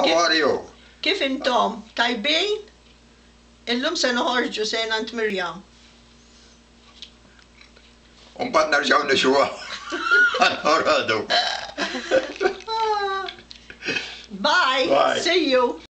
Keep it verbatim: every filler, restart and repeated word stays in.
How are you? Kif intom? Tajbin? Illum se noħorġu se nant Mirjam. Unbat nerġaw nixuwa. Għal-ħoradu. Bye. Bye. See you.